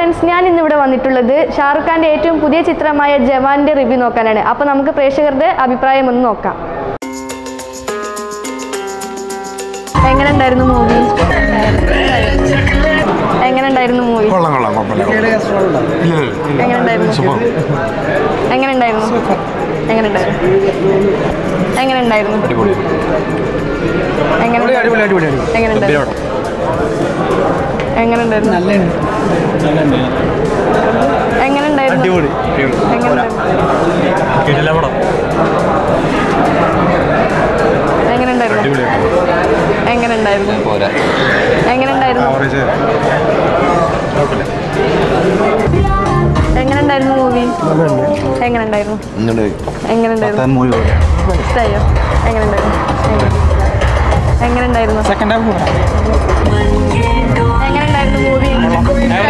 Friends, ഞാൻ ഇന്നിവിടെ വന്നിട്ടുള്ളത് ഷാറുഖ് ഖാൻ്റെ ഏറ്റവും പുതിയ ചിത്രമായ ജവാന്റെ റിവ്യൂ നോക്കാനാണ്. അപ്പോൾ നമുക്ക് പ്രേക്ഷകരുടെ അഭിപ്രായം ഒന്ന് നോക്കാം. എങ്ങനെ ഉണ്ടായിരുന്നു മൂവി? എങ്ങനെ ഉണ്ടായിരുന്നു മൂവി? എങ്ങനെ ഉണ്ടായിരുന്നു? എങ്ങനെ ഉണ്ടായിരുന്നു? എങ്ങനെ ഉണ്ടായിരുന്നു? എങ്ങനെ ഉണ്ടായിരുന്നു? എങ്ങനെ ഉണ്ടായിരുന്നു? എങ്ങനെ ഉണ്ടായിരുന്നു? എങ്ങനെ ഉണ്ടായിരുന്നു? എങ്ങനെ ഉണ്ടായിരുന്നു? എങ്ങനെ ഉണ്ടായിരുന്നു? എങ്ങനെ ഉണ്ടായിരുന്നു? എങ്ങനെ ഉണ്ടായിരുന്നു മൂവി? എങ്ങനെ ഉണ്ടായിരുന്നു? എങ്ങനെ ഉണ്ടായിരുന്നു? ഇഷ്ടമായോ? എങ്ങനെ ഉണ്ടായിരുന്നു? എങ്ങനെ ഉണ്ടായിരുന്നു? എങ്ങനെ ഉണ്ടായിരുന്നു മൂവി?